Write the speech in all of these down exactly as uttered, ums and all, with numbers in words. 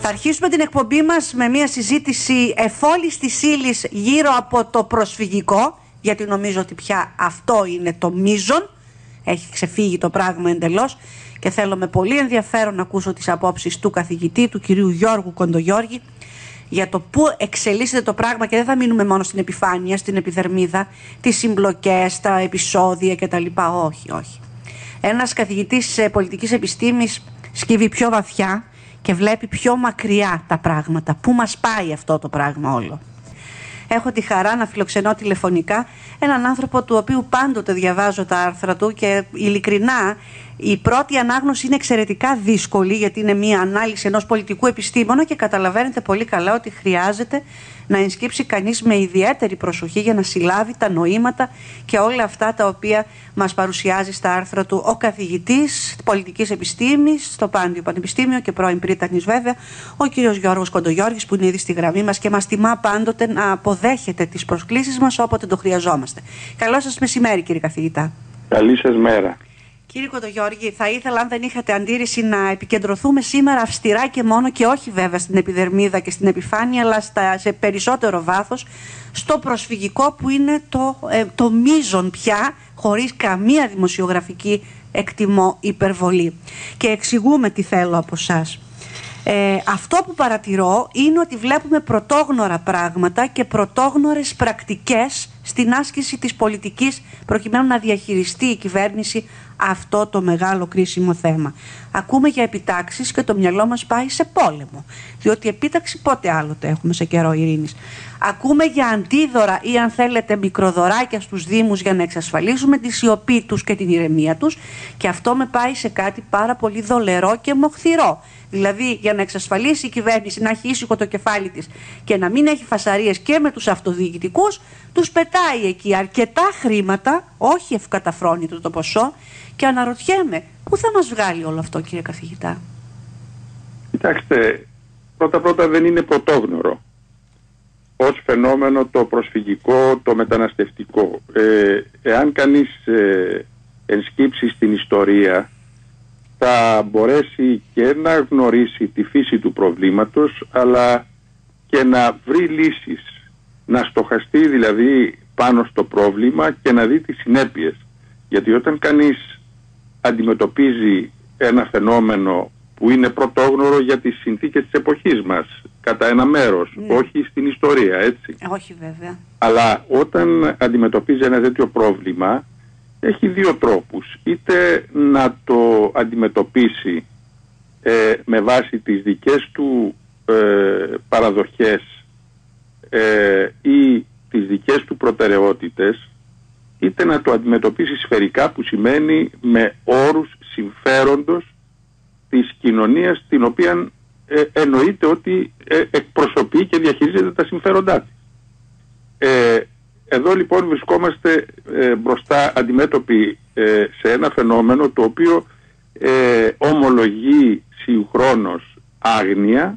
Θα αρχίσουμε την εκπομπή μας με μια συζήτηση εφόλης της ύλης γύρω από το προσφυγικό, γιατί νομίζω ότι πια αυτό είναι το μείζον. Έχει ξεφύγει το πράγμα εντελώς και θέλω με πολύ ενδιαφέρον να ακούσω τις απόψεις του καθηγητή, του κυρίου Γιώργου Κοντογιώργη, για το πού εξελίσσεται το πράγμα και δεν θα μείνουμε μόνο στην επιφάνεια, στην επιδερμίδα, τις συμπλοκές, τα επεισόδια κτλ. Όχι, όχι. Ένας καθηγητής πολιτικής επιστήμης σκύβει πιο βαθιά και βλέπει πιο μακριά τα πράγματα. Πού μας πάει αυτό το πράγμα όλο. Έχω τη χαρά να φιλοξενώ τηλεφωνικά έναν άνθρωπο του οποίου πάντοτε διαβάζω τα άρθρα του και ειλικρινά η πρώτη ανάγνωση είναι εξαιρετικά δύσκολη, γιατί είναι μια ανάλυση ενός πολιτικού επιστήμονα και καταλαβαίνετε πολύ καλά ότι χρειάζεται να ενσκύψει κανείς με ιδιαίτερη προσοχή για να συλλάβει τα νοήματα και όλα αυτά τα οποία μας παρουσιάζει στα άρθρα του ο καθηγητής πολιτικής επιστήμης στο Πάντιο Πανεπιστήμιο και πρώην πρίτανης βέβαια, ο κύριος Γιώργος Κοντογιώργης, που είναι ήδη στη γραμμή μας και μας τιμά πάντοτε να αποδέχεται τις προσκλήσεις μας όποτε το χρειαζόμαστε. Καλό σας μεσημέρι, κύριε καθηγητά. Καλή σας μέρα. Κύριε Κοντογιώργη, θα ήθελα, αν δεν είχατε αντίρρηση, να επικεντρωθούμε σήμερα αυστηρά και μόνο, και όχι βέβαια στην επιδερμίδα και στην επιφάνεια, αλλά στα, σε περισσότερο βάθος, στο προσφυγικό, που είναι το, ε, το μείζον πια, χωρίς καμία δημοσιογραφική, εκτιμώ, υπερβολή. Και εξηγούμε τι θέλω από εσάς. Ε, αυτό που παρατηρώ είναι ότι βλέπουμε πρωτόγνωρα πράγματα και πρωτόγνωρες πρακτικές στην άσκηση της πολιτικής, προκειμένου να διαχειριστεί η κυβέρνηση αυτό το μεγάλο κρίσιμο θέμα. Ακούμε για επιτάξεις και το μυαλό μας πάει σε πόλεμο, διότι επίταξη πότε άλλοτε έχουμε σε καιρό ειρήνης. Ακούμε για αντίδωρα ή, αν θέλετε, μικροδωράκια στους δήμους για να εξασφαλίσουμε τη σιωπή τους και την ηρεμία τους, και αυτό με πάει σε κάτι πάρα πολύ δολερό και μοχθηρό. Δηλαδή, για να εξασφαλίσει η κυβέρνηση να έχει ήσυχο το κεφάλι της και να μην έχει φασαρίες και με τους αυτοδιοικητικούς, τους πετάει εκεί αρκετά χρήματα, όχι ευκαταφρόνητο το ποσό, και αναρωτιέμαι πού θα μας βγάλει όλο αυτό, κύριε καθηγητά. Κοιτάξτε, πρώτα-πρώτα δεν είναι πρωτόγνωρο ως φαινόμενο το προσφυγικό, το μεταναστευτικό. Ε, εάν κανείς ε, ενσκύψει στην ιστορία, θα μπορέσει και να γνωρίσει τη φύση του προβλήματος, αλλά και να βρει λύσεις, να στοχαστεί δηλαδή πάνω στο πρόβλημα και να δει τις συνέπειες. Γιατί όταν κανείς αντιμετωπίζει ένα φαινόμενο που είναι πρωτόγνωρο για τις συνθήκες της εποχής μας, κατά ένα μέρος, ναι, όχι στην ιστορία, έτσι. Όχι βέβαια. Αλλά όταν αντιμετωπίζει ένα τέτοιο πρόβλημα, έχει δύο τρόπους. Είτε να το αντιμετωπίσει ε, με βάση τις δικές του ε, παραδοχές ε, ή τις δικές του προτεραιότητες, είτε να το αντιμετωπίσει σφαιρικά, που σημαίνει με όρους συμφέροντος της κοινωνίας την οποία ε, εννοείται ότι ε, εκπροσωπεί και διαχειρίζεται τα συμφέροντά της. Ε, εδώ λοιπόν βρισκόμαστε ε, μπροστά αντιμέτωποι ε, σε ένα φαινόμενο το οποίο ε, ομολογεί συγχρόνως άγνοια,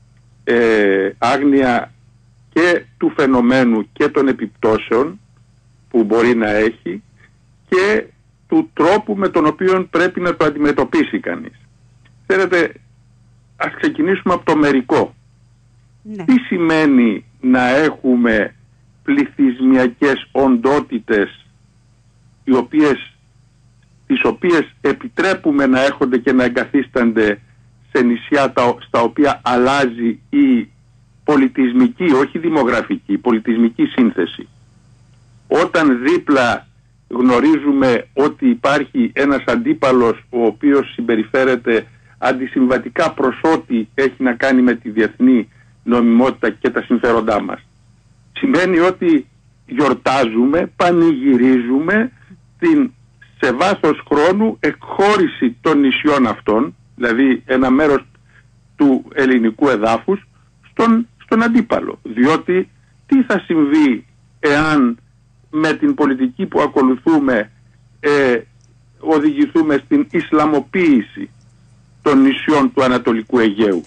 ε, άγνοια και του φαινομένου και των επιπτώσεων που μπορεί να έχει και του τρόπου με τον οποίο πρέπει να το αντιμετωπίσει κανείς. Θέλετε, ας ξεκινήσουμε από το μερικό. Ναι. Τι σημαίνει να έχουμε πληθυσμιακές οντότητες οι οποίες, τις οποίες επιτρέπουμε να έχονται και να εγκαθίστανται σε νησιά τα, στα οποία αλλάζει η πολιτισμική, όχι δημογραφική, η πολιτισμική σύνθεση. Όταν δίπλα γνωρίζουμε ότι υπάρχει ένας αντίπαλος ο οποίος συμπεριφέρεται αντισυμβατικά προς ό,τι έχει να κάνει με τη διεθνή νομιμότητα και τα συμφέροντά μας, σημαίνει ότι γιορτάζουμε, πανηγυρίζουμε την σε βάθος χρόνου εκχώρηση των νησιών αυτών, δηλαδή ένα μέρος του ελληνικού εδάφους, στον, στον αντίπαλο. Διότι τι θα συμβεί εάν με την πολιτική που ακολουθούμε ε, οδηγηθούμε στην Ισλαμοποίηση των νησιών του Ανατολικού Αιγαίου?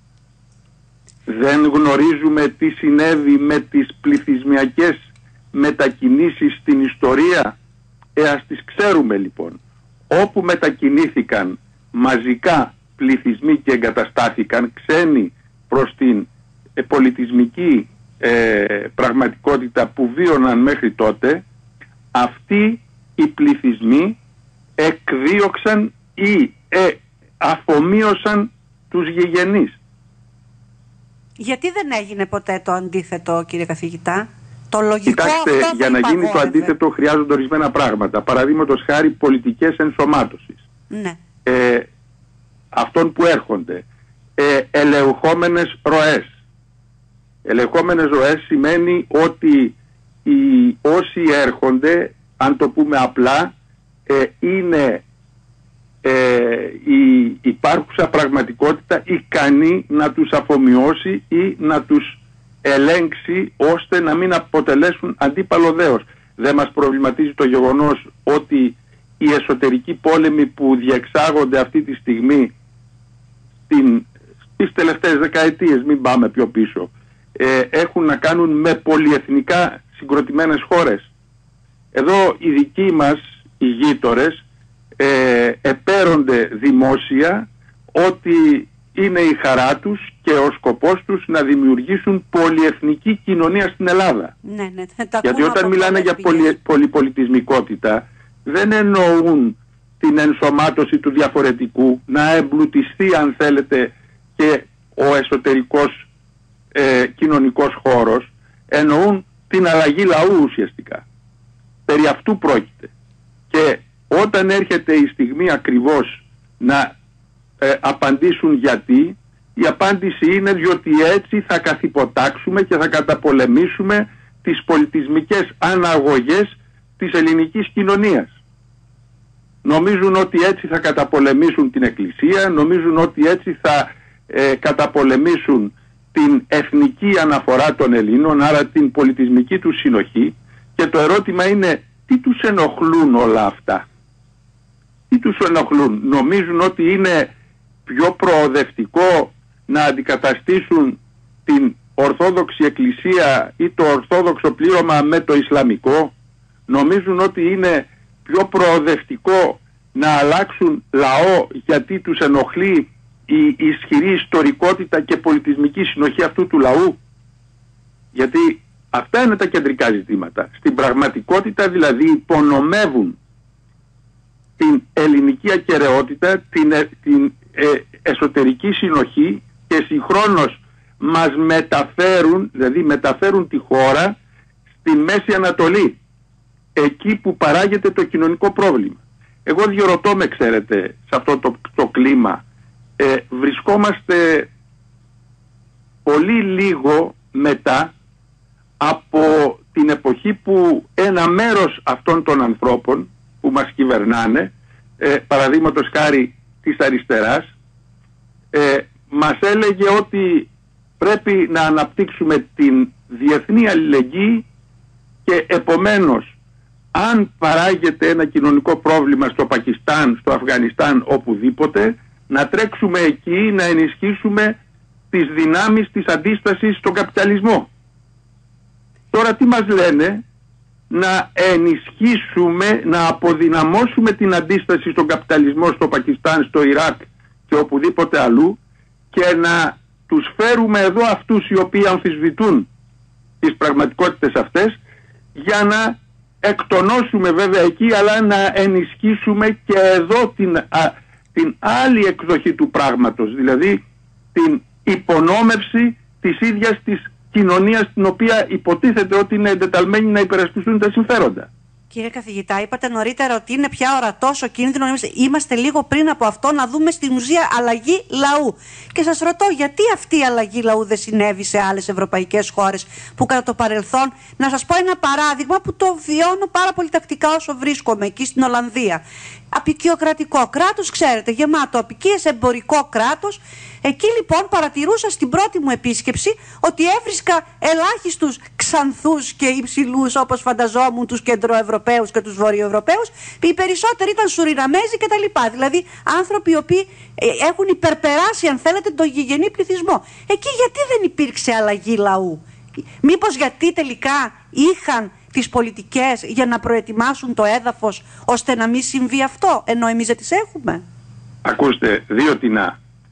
Δεν γνωρίζουμε τι συνέβη με τις πληθυσμιακές μετακινήσεις στην ιστορία? Ε, ας τις ξέρουμε λοιπόν. Όπου μετακινήθηκαν μαζικά πληθυσμοί και εγκαταστάθηκαν ξένοι προς την ε, πολιτισμική ε, πραγματικότητα που βίωναν μέχρι τότε, αυτοί οι πληθυσμοί εκδίωξαν ή ε, αφομοίωσαν τους γηγενείς. Γιατί δεν έγινε ποτέ το αντίθετο, κύριε καθηγητά? Το λογικό. Κοιτάξτε, αυτό για να γίνει το αντίθετο χρειάζονται ορισμένα πράγματα. Παραδείγματος χάρη πολιτικές ενσωμάτωσης. Ναι. Ε, αυτών που έρχονται. Ε, ελεγχόμενες ροές. Ελεγχόμενες ροές σημαίνει ότι οι, όσοι έρχονται, αν το πούμε απλά, ε, είναι ε, η υπάρχουσα πραγματικότητα ικανή να τους αφομοιώσει ή να τους ελέγξει ώστε να μην αποτελέσουν αντίπαλο δέος. Δεν μας προβληματίζει το γεγονός ότι οι εσωτερικοί πόλεμοι που διεξάγονται αυτή τη στιγμή στην, στις τελευταίες δεκαετίες, μην πάμε πιο πίσω, ε, έχουν να κάνουν με πολυεθνικά συγκροτημένες χώρες. Εδώ οι δικοί μας, οι γείτορες, ε, επέρονται δημόσια ότι είναι η χαρά τους και ο σκοπός τους να δημιουργήσουν πολυεθνική κοινωνία στην Ελλάδα. Ναι, ναι, γιατί όταν μιλάνε για πολυ, πολυπολιτισμικότητα δεν εννοούν την ενσωμάτωση του διαφορετικού, να εμπλουτιστεί αν θέλετε και ο εσωτερικός ε, κοινωνικός χώρος, εννοούν την αλλαγή λαού ουσιαστικά. Περί αυτού πρόκειται. Και όταν έρχεται η στιγμή ακριβώς να ε, απαντήσουν γιατί, η απάντηση είναι διότι έτσι θα καθυποτάξουμε και θα καταπολεμήσουμε τις πολιτισμικές αναγωγές της ελληνικής κοινωνίας. Νομίζουν ότι έτσι θα καταπολεμήσουν την Εκκλησία, νομίζουν ότι έτσι θα ε, καταπολεμήσουν την εθνική αναφορά των Ελλήνων, άρα την πολιτισμική τους συνοχή, και το ερώτημα είναι τι τους ενοχλούν όλα αυτά. Τι τους ενοχλούν? Νομίζουν ότι είναι πιο προοδευτικό να αντικαταστήσουν την Ορθόδοξη Εκκλησία ή το Ορθόδοξο πλήρωμα με το Ισλαμικό? Νομίζουν ότι είναι πιο προοδευτικό να αλλάξουν λαό γιατί τους ενοχλεί η ισχυρή ιστορικότητα και πολιτισμική συνοχή αυτού του λαού? Γιατί αυτά είναι τα κεντρικά ζητήματα. Στην πραγματικότητα δηλαδή υπονομεύουν την ελληνική ακεραιότητα, την, την ε, εσωτερική συνοχή και συγχρόνως μας μεταφέρουν, δηλαδή μεταφέρουν τη χώρα στη Μέση Ανατολή, εκεί που παράγεται το κοινωνικό πρόβλημα. Εγώ διορωτώ με, ξέρετε, σε αυτό το, το κλίμα, ε, βρισκόμαστε πολύ λίγο μετά από την εποχή που ένα μέρος αυτών των ανθρώπων που μας κυβερνάνε, ε, παραδείγματος χάρη της αριστεράς, ε, μας έλεγε ότι πρέπει να αναπτύξουμε την διεθνή αλληλεγγύη και επομένως αν παράγεται ένα κοινωνικό πρόβλημα στο Πακιστάν, στο Αφγανιστάν, οπουδήποτε, να τρέξουμε εκεί να ενισχύσουμε τις δυνάμεις της αντίστασης στον καπιταλισμό. Τώρα τι μας λένε? Να ενισχύσουμε, να αποδυναμώσουμε την αντίσταση στον καπιταλισμό στο Πακιστάν, στο Ιράκ και οπουδήποτε αλλού και να τους φέρουμε εδώ αυτούς οι οποίοι αμφισβητούν τις πραγματικότητες αυτές για να εκτονώσουμε βέβαια εκεί, αλλά να ενισχύσουμε και εδώ την, α, την άλλη εκδοχή του πράγματος, δηλαδή την υπονόμευση της ίδιας της κοινωνίας την οποία υποτίθεται ότι είναι εντεταλμένοι να υπερασπιστούν τα συμφέροντα. Κύριε καθηγητά, είπατε νωρίτερα ότι είναι πια ορατός ο κίνδυνος. Είμαστε, είμαστε λίγο πριν από αυτό να δούμε στην ουσία αλλαγή λαού. Και σας ρωτώ, γιατί αυτή η αλλαγή λαού δεν συνέβη σε άλλες ευρωπαϊκές χώρες που κατά το παρελθόν? Να σας πω ένα παράδειγμα που το βιώνω πάρα πολύ τακτικά όσο βρίσκομαι εκεί στην Ολλανδία. Απικιοκρατικό κράτος, ξέρετε, γεμάτο απικίες, εμπορικό κράτος. Εκεί λοιπόν παρατηρούσα στην πρώτη μου επίσκεψη ότι έβρισκα ελάχιστους ξανθούς και υψηλούς όπως φανταζόμουν τους κεντροευρωπαίους και τους βορειοευρωπαίους. Οι περισσότεροι ήταν Σουριναμέζοι κτλ. Δηλαδή άνθρωποι οι οποίοι έχουν υπερπεράσει, αν θέλετε, τον γηγενή πληθυσμό. Εκεί γιατί δεν υπήρξε αλλαγή λαού? Μήπως γιατί τελικά είχαν τις πολιτικές για να προετοιμάσουν το έδαφος ώστε να μην συμβεί αυτό, ενώ εμείς δεν τις έχουμε? Ακούστε, δύο τινά.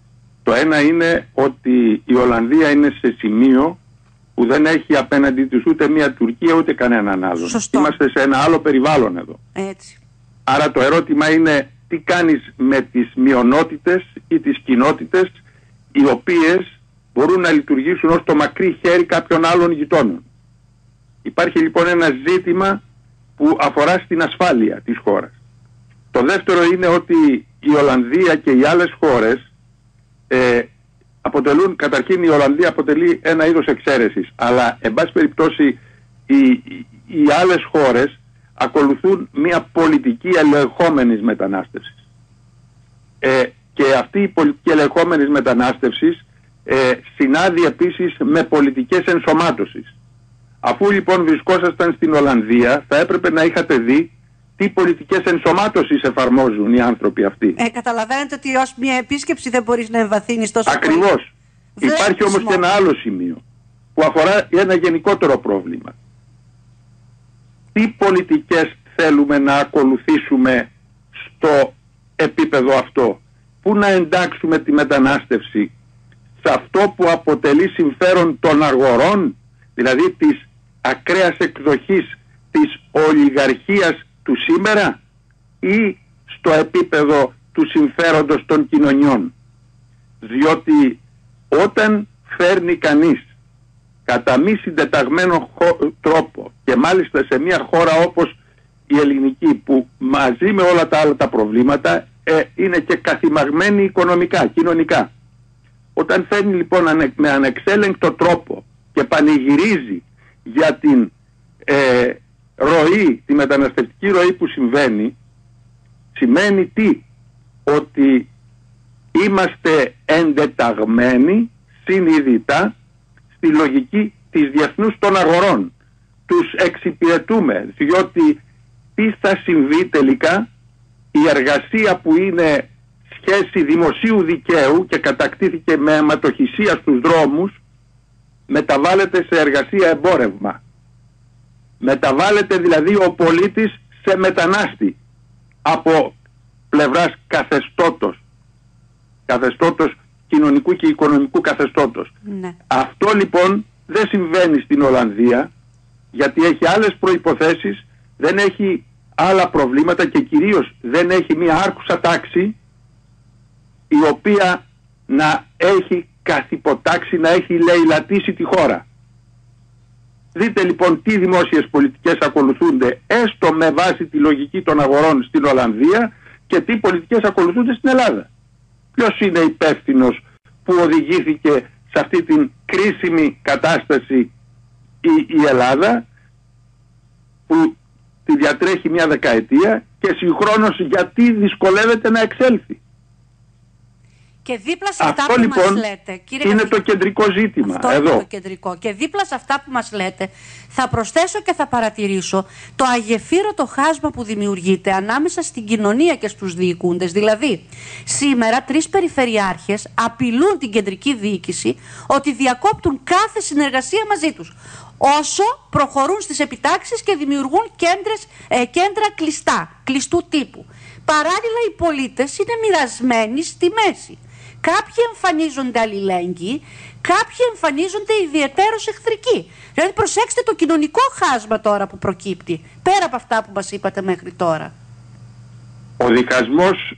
Το ένα είναι ότι η Ολλανδία είναι σε σημείο που δεν έχει απέναντι της ούτε μια Τουρκία ούτε κανέναν άλλον. Σωστό. Είμαστε σε ένα άλλο περιβάλλον εδώ. Έτσι. Άρα το ερώτημα είναι τι κάνεις με τις μειονότητες ή τις κοινότητες οι οποίες μπορούν να λειτουργήσουν ως το μακρύ χέρι κάποιων άλλων γειτόνων. Υπάρχει λοιπόν ένα ζήτημα που αφορά στην ασφάλεια της χώρας. Το δεύτερο είναι ότι η Ολλανδία και οι άλλες χώρες ε, αποτελούν, καταρχήν η Ολλανδία αποτελεί ένα είδος εξαίρεσης, αλλά εν πάση περιπτώσει οι, οι, οι άλλες χώρες ακολουθούν μια πολιτική ελεγχόμενης μετανάστευσης. Ε, και αυτή η πολιτική ελεγχόμενης μετανάστευσης ε, συνάδει επίσης με πολιτικές ενσωμάτωσης. Αφού λοιπόν βρισκόσασταν στην Ολλανδία, θα έπρεπε να είχατε δει τι πολιτικές ενσωμάτωσης εφαρμόζουν οι άνθρωποι αυτοί. Ε, καταλαβαίνετε ότι ως μια επίσκεψη δεν μπορείς να εμβαθύνεις τόσο πολύ. Ακριβώς. Βλέπεις Υπάρχει όμως μόνο. και ένα άλλο σημείο που αφορά ένα γενικότερο πρόβλημα. Τι πολιτικές θέλουμε να ακολουθήσουμε στο επίπεδο αυτό? Πού να εντάξουμε τη μετανάστευση? Σε αυτό που αποτελεί συμφέρον των αγορών, δηλαδή της ακραίας εκδοχής της ολιγαρχίας του σήμερα, ή στο επίπεδο του συμφέροντος των κοινωνιών? Διότι όταν φέρνει κανείς κατά μη συντεταγμένο τρόπο και μάλιστα σε μια χώρα όπως η ελληνική που μαζί με όλα τα άλλα τα προβλήματα ε, είναι και καθημαγμένη οικονομικά, κοινωνικά, όταν φέρνει λοιπόν ανε, με ανεξέλεγκτο τρόπο και πανηγυρίζει για την ε, ροή, τη μεταναστευτική ροή που συμβαίνει, σημαίνει τι? Ότι είμαστε εντεταγμένοι συνειδητά στη λογική της διεθνούς των αγορών. Τους εξυπηρετούμε, διότι τι θα συμβεί τελικά? Η εργασία που είναι σχέση δημοσίου δικαίου και κατακτήθηκε με αιματοχυσία στους δρόμους, μεταβάλλεται σε εργασία εμπόρευμα. Μεταβάλλεται δηλαδή ο πολίτης σε μετανάστη από πλευράς καθεστώτος, καθεστώτος κοινωνικού και οικονομικού καθεστώτος. Ναι. Αυτό λοιπόν δεν συμβαίνει στην Ολλανδία, γιατί έχει άλλες προϋποθέσεις, δεν έχει άλλα προβλήματα και κυρίως δεν έχει μια άρχουσα τάξη η οποία να έχει καθυποτάξει, να έχει λαιλατήσει τη χώρα. Δείτε λοιπόν τι δημόσιες πολιτικές ακολουθούνται έστω με βάση τη λογική των αγορών στην Ολλανδία και τι πολιτικές ακολουθούνται στην Ελλάδα. Ποιος είναι υπεύθυνος που οδηγήθηκε σε αυτή την κρίσιμη κατάσταση η, η Ελλάδα, που τη διατρέχει μια δεκαετία, και συγχρόνως γιατί δυσκολεύεται να εξέλθει? Και δίπλα σε Αυτό αυτά που λοιπόν μας λέτε, κύριε είναι καθηγητά, το κεντρικό ζήτημα. αυτό εδώ. είναι το κεντρικό. Και δίπλα σε αυτά που μας λέτε θα προσθέσω και θα παρατηρήσω το αγεφύρωτο χάσμα που δημιουργείται ανάμεσα στην κοινωνία και στους διοικούντες. Δηλαδή, σήμερα τρεις περιφερειάρχες απειλούν την κεντρική διοίκηση ότι διακόπτουν κάθε συνεργασία μαζί τους, όσο προχωρούν στις επιτάξεις και δημιουργούν κέντρες, ε, κέντρα κλειστά, κλειστού τύπου. Παράλληλα οι πολίτες είναι μοιρασμένοι στη μέση. Κάποιοι εμφανίζονται αλληλέγγυοι, κάποιοι εμφανίζονται ιδιαιτέρως εχθρικοί. Δηλαδή προσέξτε το κοινωνικό χάσμα τώρα που προκύπτει, πέρα από αυτά που μας είπατε μέχρι τώρα. Ο διχασμός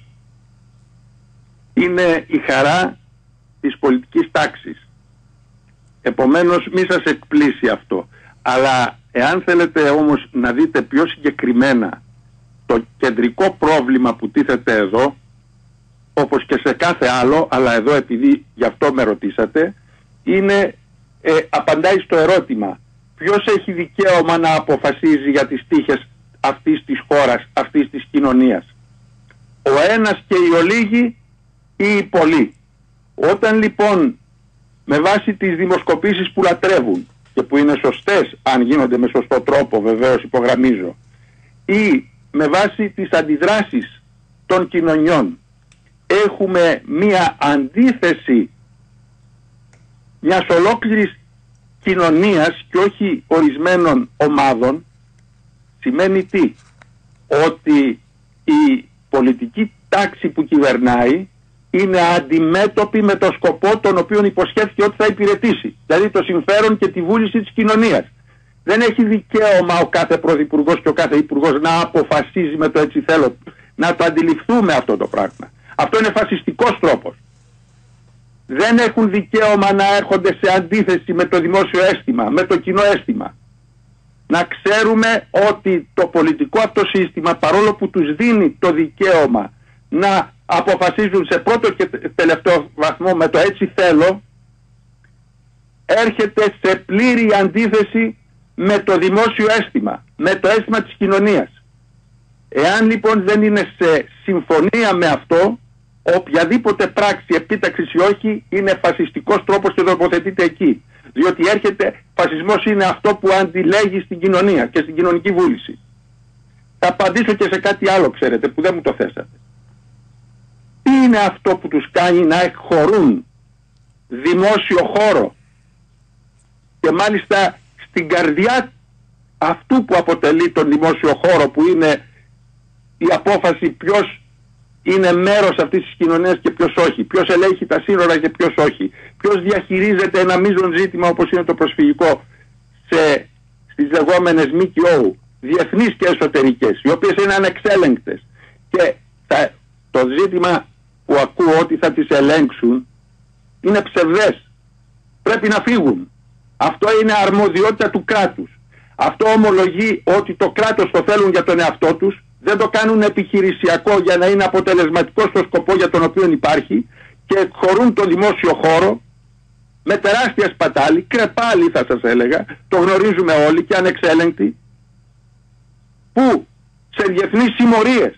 είναι η χαρά της πολιτικής τάξης. Επομένως μη σας εκπλήσει αυτό. Αλλά εάν θέλετε όμως να δείτε πιο συγκεκριμένα το κεντρικό πρόβλημα που τίθεται εδώ, όπως και σε κάθε άλλο, αλλά εδώ επειδή γι' αυτό με ρωτήσατε, είναι, ε, απαντάει στο ερώτημα ποιος έχει δικαίωμα να αποφασίζει για τις τύχες αυτής της χώρας, αυτής της κοινωνίας? Ο ένας και οι ολίγοι ή οι πολλοί? Όταν λοιπόν με βάση τις δημοσκοπήσεις που λατρεύουν και που είναι σωστές, αν γίνονται με σωστό τρόπο βεβαίως υπογραμμίζω, ή με βάση τις αντιδράσεις των κοινωνιών, έχουμε μία αντίθεση μιας ολόκληρης κοινωνίας και όχι ορισμένων ομάδων, σημαίνει τι? Ότι η πολιτική τάξη που κυβερνάει είναι αντιμέτωπη με το σκοπό τον οποίο υποσχέθηκε ότι θα υπηρετήσει, δηλαδή το συμφέρον και τη βούληση της κοινωνίας. Δεν έχει δικαίωμα ο κάθε πρωθυπουργός και ο κάθε υπουργός να αποφασίζει με το έτσι θέλω. Να το αντιληφθούμε αυτό το πράγμα. Αυτό είναι φασιστικός τρόπος. Δεν έχουν δικαίωμα να έρχονται σε αντίθεση με το δημόσιο αίσθημα, με το κοινό αίσθημα. Να ξέρουμε ότι το πολιτικό αυτό σύστημα, παρόλο που τους δίνει το δικαίωμα να αποφασίζουν σε πρώτο και τελευταίο βαθμό με το έτσι θέλω, έρχεται σε πλήρη αντίθεση με το δημόσιο αίσθημα, με το αίσθημα της κοινωνίας. Εάν λοιπόν δεν είναι σε συμφωνία με αυτό, οποιαδήποτε πράξη, επίταξη ή όχι, είναι φασιστικός τρόπος και τοποθετείται εκεί. Διότι έρχεται, φασισμός είναι αυτό που αντιλέγει στην κοινωνία και στην κοινωνική βούληση. Θα απαντήσω και σε κάτι άλλο, ξέρετε, που δεν μου το θέσατε. Τι είναι αυτό που τους κάνει να εκχωρούν δημόσιο χώρο και μάλιστα στην καρδιά αυτού που αποτελεί τον δημόσιο χώρο, που είναι η απόφαση ποιος είναι μέρος αυτής της κοινωνίας και ποιος όχι, ποιος ελέγχει τα σύνορα και ποιος όχι, ποιος διαχειρίζεται ένα μείζον ζήτημα όπως είναι το προσφυγικό σε, στις λεγόμενες εμ κέι ο, διεθνείς και εσωτερικές, οι οποίες είναι ανεξέλεγκτες, και θα, το ζήτημα που ακούω ότι θα τις ελέγξουν είναι ψευδές. Πρέπει να φύγουν. Αυτό είναι αρμοδιότητα του κράτους. Αυτό ομολογεί ότι το κράτος το θέλουν για τον εαυτό τους, δεν το κάνουν επιχειρησιακό για να είναι αποτελεσματικό στο σκοπό για τον οποίο υπάρχει, και χωρούν το δημόσιο χώρο με τεράστια σπατάλη, κρεπάλι θα σας έλεγα, το γνωρίζουμε όλοι και ανεξέλεγκτοι, που σε διεθνείς συμμορίες.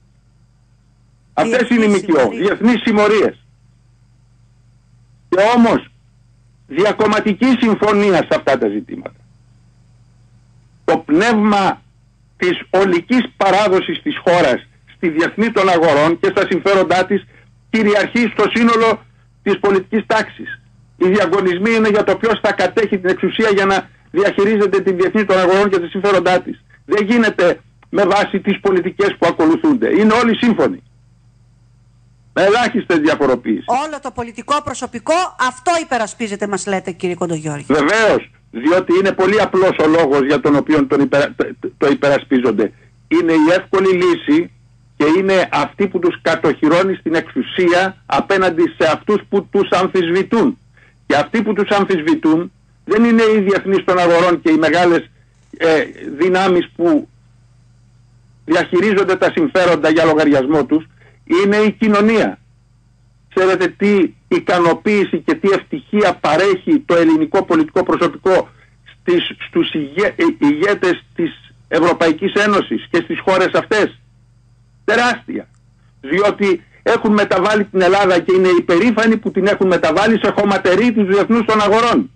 Αυτές είναι οι εμ κέι ο, διεθνείς συμμορίες. Και όμως διακομματική συμφωνία σε αυτά τα ζητήματα. Το πνεύμα της ολικής παράδοσης της χώρας στη διεθνή των αγορών και στα συμφέροντά της κυριαρχεί στο σύνολο της πολιτικής τάξης. Οι διαγωνισμοί είναι για το ποιος θα κατέχει την εξουσία για να διαχειρίζεται την διεθνή των αγορών και τα συμφέροντά της. Δεν γίνεται με βάση τις πολιτικές που ακολουθούνται. Είναι όλοι σύμφωνοι. Με ελάχιστες διαφοροποιήσεις. Όλο το πολιτικό προσωπικό αυτό υπερασπίζεται, μας λέτε, κύριε Κοντογιώργη. Βεβαίως, διότι είναι πολύ απλός ο λόγος για τον οποίο τον υπερα... το υπερασπίζονται. Είναι η εύκολη λύση και είναι αυτή που τους κατοχυρώνει στην εξουσία απέναντι σε αυτούς που τους αμφισβητούν. Και αυτοί που τους αμφισβητούν δεν είναι οι διεθνείς των αγορών και οι μεγάλες ε, δυνάμεις που διαχειρίζονται τα συμφέροντα για λογαριασμό τους, είναι η κοινωνία. Ξέρετε τι ικανοποίηση και τι ευτυχία παρέχει το ελληνικό πολιτικό προσωπικό στις, στους ηγέ, ηγέτες της Ευρωπαϊκής Ένωσης και στις χώρες αυτές? Τεράστια. Διότι έχουν μεταβάλει την Ελλάδα και είναι υπερήφανοι που την έχουν μεταβάλει σε χωματερή της διεθνούς των αγορών.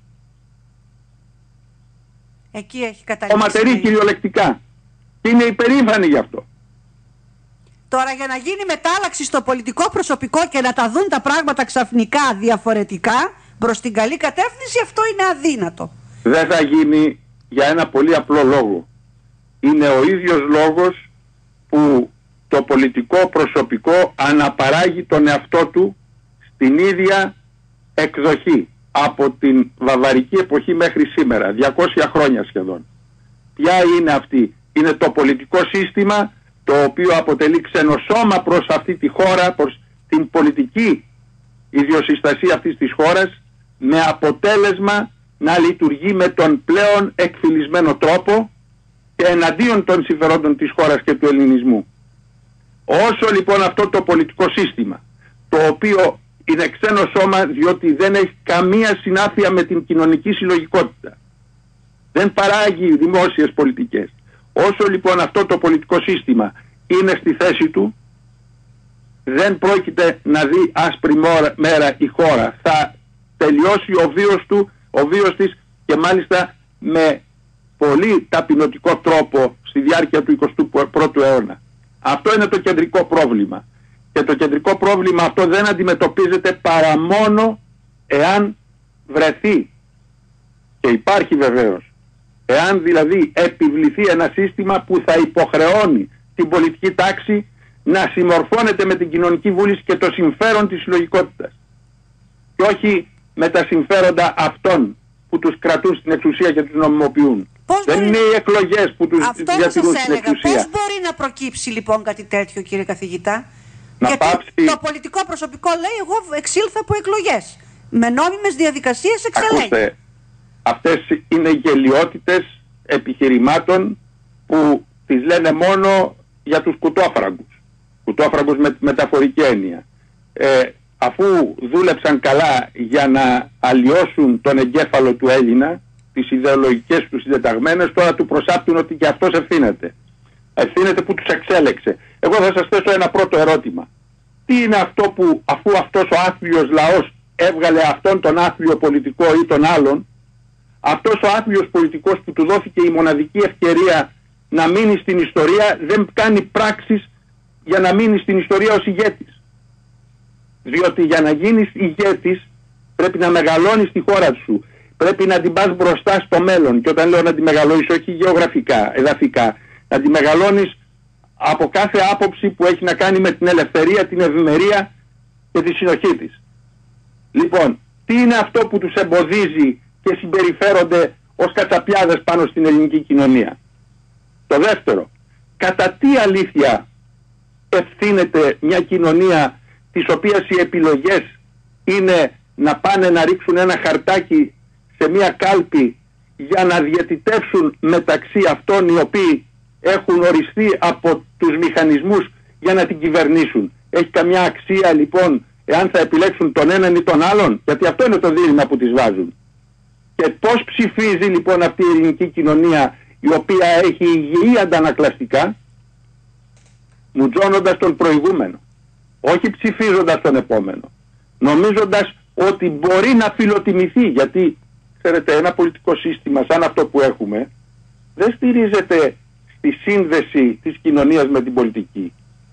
Εκεί έχει καταλήξει. Χωματερή κυριολεκτικά. Και είναι υπερήφανοι γι' αυτό. Τώρα, για να γίνει μετάλλαξη στο πολιτικό προσωπικό και να τα δουν τα πράγματα ξαφνικά διαφορετικά προς την καλή κατεύθυνση, αυτό είναι αδύνατο. Δεν θα γίνει για ένα πολύ απλό λόγο. Είναι ο ίδιος λόγος που το πολιτικό προσωπικό αναπαράγει τον εαυτό του στην ίδια εκδοχή από την βαβαρική εποχή μέχρι σήμερα, διακόσια χρόνια σχεδόν. Ποια είναι αυτή? Είναι το πολιτικό σύστημα το οποίο αποτελεί ξενοσώμα προς αυτή τη χώρα, προς την πολιτική ιδιοσυστασία αυτής της χώρας, με αποτέλεσμα να λειτουργεί με τον πλέον εκφυλισμένο τρόπο και εναντίον των συμφερόντων της χώρας και του ελληνισμού. Όσο λοιπόν αυτό το πολιτικό σύστημα, το οποίο είναι ξένο σώμα διότι δεν έχει καμία συνάφεια με την κοινωνική συλλογικότητα, δεν παράγει δημόσιες πολιτικές, όσο λοιπόν αυτό το πολιτικό σύστημα είναι στη θέση του, δεν πρόκειται να δει άσπρη μέρα η χώρα. Θα τελειώσει ο βίος του, ο βίος της, και μάλιστα με πολύ ταπεινωτικό τρόπο στη διάρκεια του εικοστού πρώτου αιώνα. Αυτό είναι το κεντρικό πρόβλημα. Και το κεντρικό πρόβλημα αυτό δεν αντιμετωπίζεται παρά μόνο εάν βρεθεί, και υπάρχει βεβαίως, εάν δηλαδή επιβληθεί ένα σύστημα που θα υποχρεώνει την πολιτική τάξη να συμμορφώνεται με την κοινωνική βούληση και το συμφέρον της συλλογικότητας και όχι με τα συμφέροντα αυτών που τους κρατούν στην εξουσία και τους νομιμοποιούν. Πώς Δεν μπορεί... είναι οι εκλογές που τους Αυτό διατηρούν σας στην έλεγα. εξουσία. Πώς μπορεί να προκύψει λοιπόν κάτι τέτοιο, κύριε καθηγητά? Να Γιατί πάψει... το πολιτικό προσωπικό λέει εγώ εξήλθα από εκλογές. Με νόμιμες διαδικασίες εξελέγει. Ακούστε, αυτές είναι γελοιότητες επιχειρημάτων που τις λένε μόνο για τους κουτόφραγκους. Κουτόφραγκους με μεταφορική έννοια. Ε, αφού δούλεψαν καλά για να αλλοιώσουν τον εγκέφαλο του Έλληνα, τις ιδεολογικές του συντεταγμένες, τώρα του προσάπτουν ότι και αυτός ευθύνεται. Ευθύνεται που τους εξέλεξε. Εγώ θα σας θέσω ένα πρώτο ερώτημα. Τι είναι αυτό που, αφού αυτός ο άθλιος λαός έβγαλε αυτόν τον άθλιο πολιτικό ή τον άλλον, αυτός ο άθλιος πολιτικός που του δόθηκε η μοναδική ευκαιρία να μείνει στην ιστορία, δεν κάνει πράξεις για να μείνει στην ιστορία ως ηγέτης? Διότι για να γίνεις ηγέτης πρέπει να μεγαλώνεις τη χώρα σου, πρέπει να την πας μπροστά στο μέλλον, και όταν λέω να τη μεγαλώνεις όχι γεωγραφικά, εδαφικά, να τη μεγαλώνεις από κάθε άποψη που έχει να κάνει με την ελευθερία, την ευημερία και τη συνοχή της. Λοιπόν, τι είναι αυτό που τους εμποδίζει και συμπεριφέρονται ως κατσαπιάδες πάνω στην ελληνική κοινωνία? Το δεύτερο, κατά τι αλήθεια ευθύνεται μια κοινωνία της οποίας οι επιλογές είναι να πάνε να ρίξουν ένα χαρτάκι σε μια κάλπη για να διαιτητεύσουν μεταξύ αυτών οι οποίοι έχουν οριστεί από τους μηχανισμούς για να την κυβερνήσουν? Έχει καμιά αξία λοιπόν εάν θα επιλέξουν τον έναν ή τον άλλον? Γιατί αυτό είναι το δίλημμα που τις βάζουν. Και πώς ψηφίζει λοιπόν αυτή η ελληνική κοινωνία, η οποία έχει υγιή αντανακλαστικά, μουτζώνοντας τον προηγούμενο, όχι ψηφίζοντας τον επόμενο, νομίζοντας ότι μπορεί να φιλοτιμηθεί? Γιατί ξέρετε, ένα πολιτικό σύστημα σαν αυτό που έχουμε δεν στηρίζεται στη σύνδεση της κοινωνίας με την πολιτική.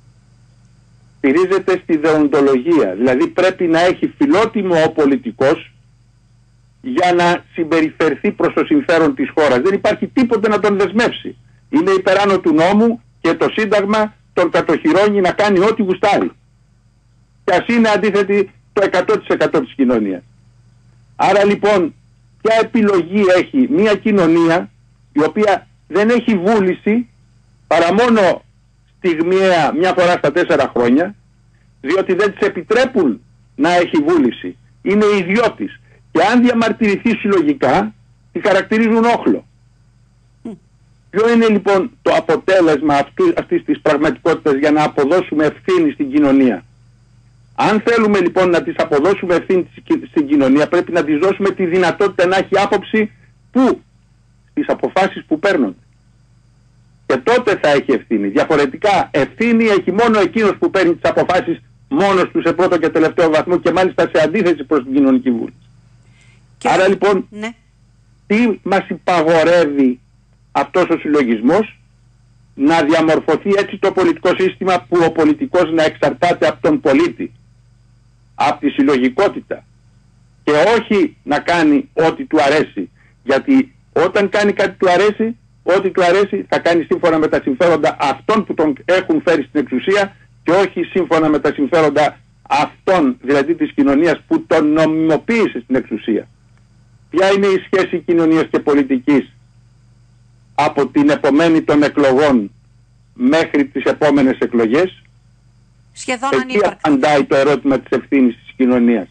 Στηρίζεται στη δεοντολογία. Δηλαδή πρέπει να έχει φιλότιμο ο πολιτικός για να συμπεριφερθεί προς το συμφέρον της χώρας. Δεν υπάρχει τίποτε να τον δεσμεύσει. Είναι υπεράνω του νόμου και το Σύνταγμα τον κατοχυρώνει να κάνει ό,τι γουστάρει. Και ας είναι αντίθετη το εκατό τοις εκατό της κοινωνίας. Άρα λοιπόν, ποια επιλογή έχει μια κοινωνία η οποία δεν έχει βούληση παρά μόνο στιγμιαία μια φορά στα τέσσερα χρόνια, διότι δεν της επιτρέπουν να έχει βούληση? Είναι ιδιώτης. Και αν διαμαρτυρηθεί συλλογικά, τη χαρακτηρίζουν όχλο. Mm. Ποιο είναι λοιπόν το αποτέλεσμα αυτού, αυτής της πραγματικότητας για να αποδώσουμε ευθύνη στην κοινωνία? Αν θέλουμε λοιπόν να της αποδώσουμε ευθύνη στην κοινωνία, πρέπει να της δώσουμε τη δυνατότητα να έχει άποψη που στις αποφάσεις που παίρνουν. Και τότε θα έχει ευθύνη. Διαφορετικά ευθύνη έχει μόνο εκείνος που παίρνει τις αποφάσεις μόνος του σε πρώτο και τελευταίο βαθμό, και μάλιστα σε αντίθεση προς την κοινωνική βούληση. Και... Άρα λοιπόν, ναι. τι μας υπαγορεύει αυτός ο συλλογισμός? Να διαμορφωθεί έτσι το πολιτικό σύστημα που ο πολιτικός να εξαρτάται από τον πολίτη, από τη συλλογικότητα, και όχι να κάνει ό,τι του αρέσει. Γιατί όταν κάνει κάτι του αρέσει, ό,τι του αρέσει θα κάνει σύμφωνα με τα συμφέροντα αυτών που τον έχουν φέρει στην εξουσία και όχι σύμφωνα με τα συμφέροντα αυτών, δηλαδή της κοινωνίας που τον νομιμοποίησε στην εξουσία. Ποια είναι η σχέση κοινωνίας και πολιτικής από την επομένη των εκλογών μέχρι τις επόμενες εκλογές? Σχεδόν ανύπαρκτη. Εκεί απαντάει το ερώτημα της ευθύνης της κοινωνίας.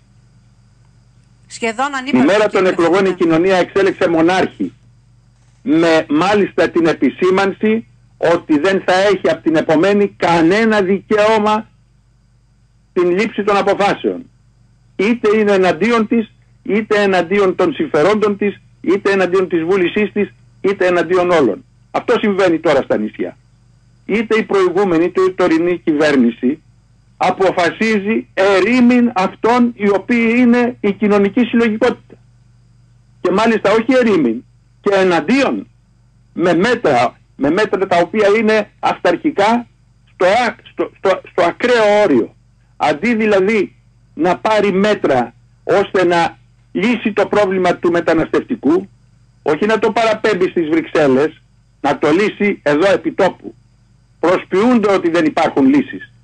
Σχεδόν ανύπαρκτη. Η μέρα των εκλογών η κοινωνία εξέλεξε μονάρχη, με μάλιστα την επισήμανση ότι δεν θα έχει από την επομένη κανένα δικαίωμα την λήψη των αποφάσεων. Είτε είναι εναντίον της, είτε εναντίον των συμφερόντων της, είτε εναντίον της βούλησής της, είτε εναντίον όλων. Αυτό συμβαίνει τώρα στα νησιά. Είτε η προηγούμενη, είτε η τωρινή κυβέρνηση αποφασίζει ερήμην αυτών οι οποίοι είναι η κοινωνική συλλογικότητα. Και μάλιστα όχι ερήμην, και εναντίον, με μέτρα, με μέτρα τα οποία είναι αυταρχικά στο, στο, στο, στο ακραίο όριο. Αντί δηλαδή να πάρει μέτρα ώστε να λύσει το πρόβλημα του μεταναστευτικού, όχι να το παραπέμπει στις Βρυξέλλες, να το λύσει εδώ επί τόπου. Προσποιούνται ότι δεν υπάρχουν λύσεις.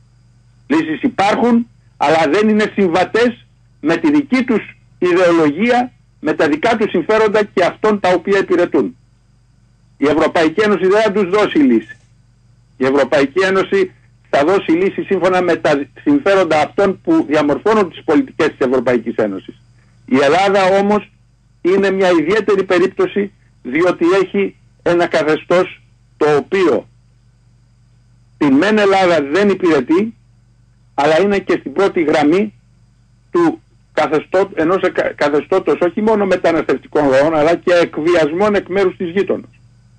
Λύσεις υπάρχουν, αλλά δεν είναι συμβατές με τη δική τους ιδεολογία, με τα δικά τους συμφέροντα και αυτών τα οποία υπηρετούν. Η Ευρωπαϊκή Ένωση δεν θα τους δώσει λύση. Η Ευρωπαϊκή Ένωση θα δώσει λύση σύμφωνα με τα συμφέροντα αυτών που διαμορφώνουν τις πολιτικές της Ευρωπαϊκής Ένωσης. Η Ελλάδα όμως είναι μια ιδιαίτερη περίπτωση, διότι έχει ένα καθεστώς το οποίο την μεν Ελλάδα δεν υπηρετεί, αλλά είναι και στην πρώτη γραμμή του καθεστώ, ενός καθεστώτος όχι μόνο μεταναστευτικών ροών, αλλά και εκβιασμών εκ μέρους της γείτονος.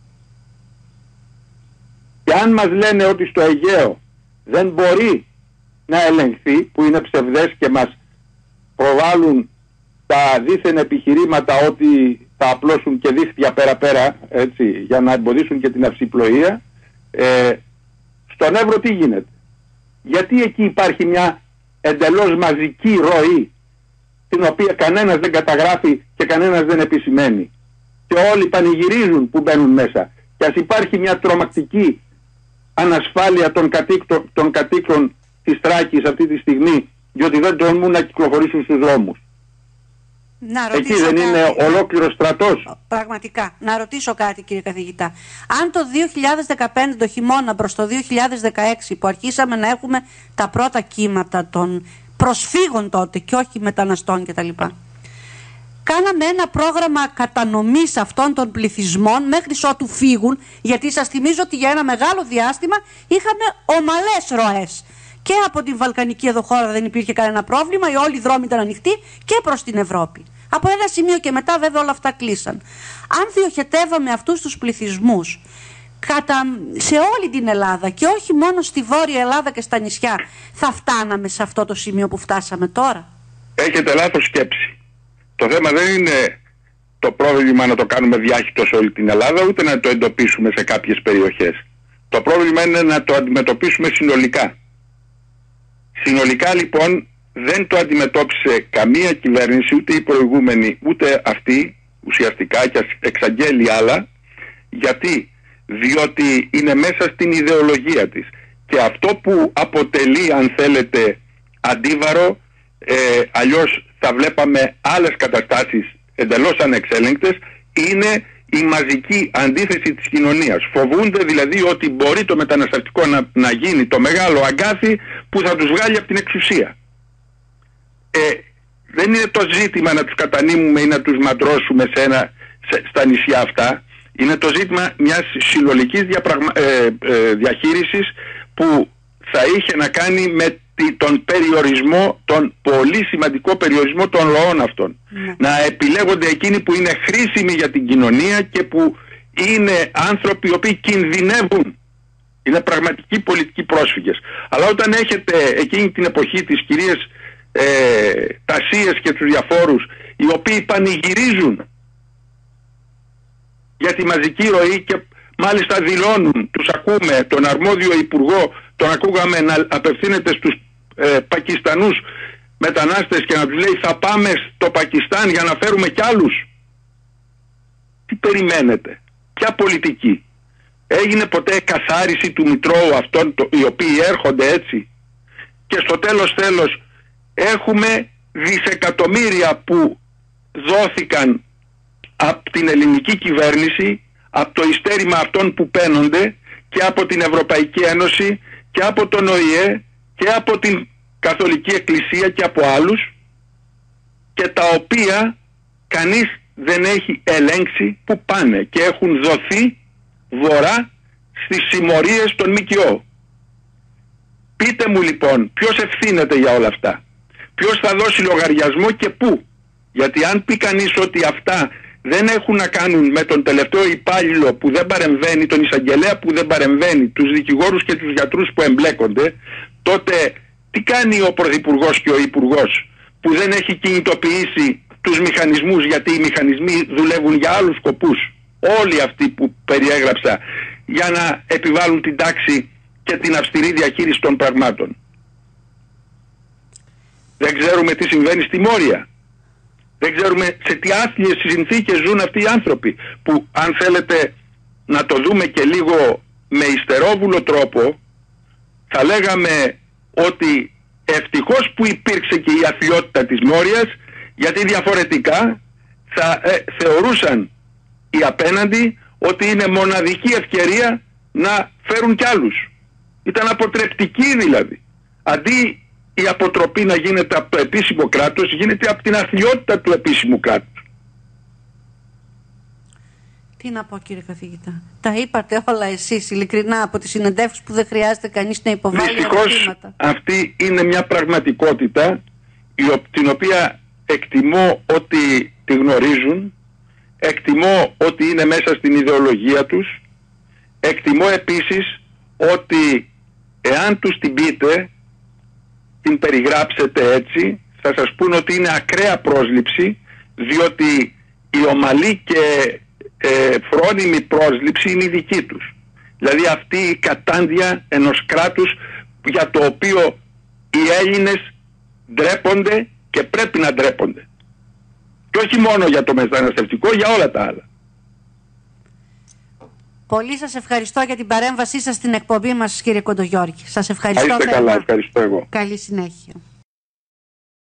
Και αν μας λένε ότι στο Αιγαίο δεν μπορεί να ελεγχθεί, που είναι ψευδές και μας προβάλλουν τα δίθεν επιχειρήματα ότι θα απλώσουν και δίχτυα πέρα-πέρα, έτσι, για να εμποδίσουν και την αυσιπλοεία, ε, στον Εύρο τι γίνεται? Γιατί εκεί υπάρχει μια εντελώς μαζική ροή, την οποία κανένας δεν καταγράφει και κανένας δεν επισημαίνει, και όλοι πανηγυρίζουν που μπαίνουν μέσα, και ας υπάρχει μια τρομακτική ανασφάλεια των κατοίκων, των κατοίκων της Θράκης αυτή τη στιγμή, διότι δεν τολμούν να κυκλοφορήσουν στους δρόμους. Εκεί δεν κάτι... είναι ολόκληρος στρατός? Πραγματικά. Να ρωτήσω κάτι, κύριε καθηγητά. Αν το δύο χιλιάδες δεκαπέντε το χειμώνα προς το δύο χιλιάδες δεκαέξι, που αρχίσαμε να έχουμε τα πρώτα κύματα των προσφύγων τότε και όχι μεταναστών κτλ., κάναμε ένα πρόγραμμα κατανομής αυτών των πληθυσμών μέχρι ότου φύγουν, γιατί σας θυμίζω ότι για ένα μεγάλο διάστημα είχαμε ομαλές ροές. Και από την Βαλκανική εδώ χώρα δεν υπήρχε κανένα πρόβλημα, οι όλοι οι δρόμοι ήταν ανοιχτοί και προς την Ευρώπη. Από ένα σημείο και μετά βέβαια όλα αυτά κλείσαν. Αν διοχετεύαμε αυτούς τους πληθυσμούς κατα... σε όλη την Ελλάδα και όχι μόνο στη Βόρεια Ελλάδα και στα νησιά, θα φτάναμε σε αυτό το σημείο που φτάσαμε τώρα? Έχετε λάθος σκέψη. Το θέμα δεν είναι το πρόβλημα να το κάνουμε διάχυτο σε όλη την Ελλάδα, ούτε να το εντοπίσουμε σε κάποιες περιοχές. Το πρόβλημα είναι να το αντιμετωπίσουμε συνολικά. Συνολικά λοιπόν δεν το αντιμετώπισε καμία κυβέρνηση, ούτε η προηγούμενη ούτε αυτή ουσιαστικά, και εξαγγέλει άλλα. Γιατί? Διότι είναι μέσα στην ιδεολογία της. Και αυτό που αποτελεί, αν θέλετε, αντίβαρο, ε, αλλιώς θα βλέπαμε άλλες καταστάσεις εντελώς ανεξέλεγκτες, είναι η μαζική αντίθεση της κοινωνίας. Φοβούνται δηλαδή ότι μπορεί το μεταναστευτικό να, να γίνει το μεγάλο αγκάθι που θα τους βγάλει από την εξουσία. Ε, δεν είναι το ζήτημα να τους κατανείμουμε ή να τους μαντρώσουμε σε ένα, σε, στα νησιά αυτά. Είναι το ζήτημα μιας συνολικής διαπραγμα... ε, ε, διαχείρισης που θα είχε να κάνει με τον περιορισμό, τον πολύ σημαντικό περιορισμό των ροών αυτών. Ναι. Να επιλέγονται εκείνοι που είναι χρήσιμοι για την κοινωνία και που είναι άνθρωποι οι οποίοι κινδυνεύουν. Είναι πραγματικοί πολιτικοί πρόσφυγες. Αλλά όταν έχετε εκείνη την εποχή τις κυρίες ε, Τασίες και τους διαφόρους, οι οποίοι πανηγυρίζουν για τη μαζική ροή και μάλιστα δηλώνουν, τους ακούμε, τον αρμόδιο υπουργό τον ακούγαμε να απευθύνεται στους ε, Πακιστανούς μετανάστες και να τους λέει θα πάμε στο Πακιστάν για να φέρουμε κι άλλους. Τι περιμένετε? Ποια πολιτική? Έγινε ποτέ καθάριση του Μητρώου αυτών το, οι οποίοι έρχονται έτσι? Και στο τέλος τέλος έχουμε δισεκατομμύρια που δόθηκαν από την ελληνική κυβέρνηση, από το ειστέρημα αυτών που παίρνονται, και από την Ευρωπαϊκή Ένωση και από τον Ο Η Ε και από την Καθολική Εκκλησία και από άλλους, και τα οποία κανείς δεν έχει ελέγξει που πάνε και έχουν δοθεί βορρά στις συμμορίες των ΜΚΟ. Πείτε μου λοιπόν ποιος ευθύνεται για όλα αυτά? Ποιος θα δώσει λογαριασμό και πού? Γιατί αν πει κανείς ότι αυτά δεν έχουν να κάνουν με τον τελευταίο υπάλληλο που δεν παρεμβαίνει, τον εισαγγελέα που δεν παρεμβαίνει, τους δικηγόρους και τους γιατρούς που εμπλέκονται, τότε τι κάνει ο Πρωθυπουργός και ο Υπουργός που δεν έχει κινητοποιήσει τους μηχανισμούς, γιατί οι μηχανισμοί δουλεύουν για άλλους σκοπούς, όλοι αυτοί που περιέγραψα, για να επιβάλλουν την τάξη και την αυστηρή διαχείριση των πραγμάτων? Δεν ξέρουμε τι συμβαίνει στη Μόρια. Δεν ξέρουμε σε τι άθλιες συνθήκες ζουν αυτοί οι άνθρωποι, που αν θέλετε να το δούμε και λίγο με υστερόβουλο τρόπο, θα λέγαμε ότι ευτυχώς που υπήρξε και η αθλιότητα της Μόριας, γιατί διαφορετικά θα ε, θεωρούσαν οι απέναντι ότι είναι μοναδική ευκαιρία να φέρουν κι άλλους. Ήταν αποτρεπτική δηλαδή. Αντί η αποτροπή να γίνεται από το επίσημο κράτος, γίνεται από την αθλιότητα του επίσημου κράτους. Τι να πω, κύριε καθηγητά. Τα είπατε όλα εσείς ειλικρινά από τις συνεντεύξεις που δεν χρειάζεται κανείς να υποβάλει ερωτήματα. Αυτή είναι μια πραγματικότητα την οποία εκτιμώ ότι τη γνωρίζουν, εκτιμώ ότι είναι μέσα στην ιδεολογία τους, εκτιμώ επίσης ότι εάν τους την πείτε, την περιγράψετε έτσι, θα σας πούν ότι είναι ακραία πρόσληψη, διότι η ομαλή και ε, φρόνιμη πρόσληψη είναι η δική τους. Δηλαδή αυτή η κατάντια ενός κράτους για το οποίο οι Έλληνες ντρέπονται και πρέπει να ντρέπονται. Και όχι μόνο για το μεταναστευτικό, για όλα τα άλλα. Πολύ σας ευχαριστώ για την παρέμβασή σας στην εκπομπή μας, κύριε Κοντογιώργη. Σας ευχαριστώ. Να είστε καλά, ευχαριστώ εγώ. Καλή συνέχεια.